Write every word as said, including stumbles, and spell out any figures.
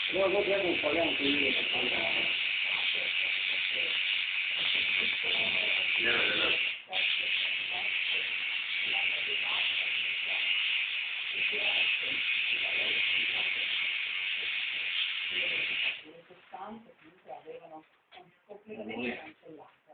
No, no, devo un po' anche io per parlare. Le sostanze comunque avevano completamente cancellato.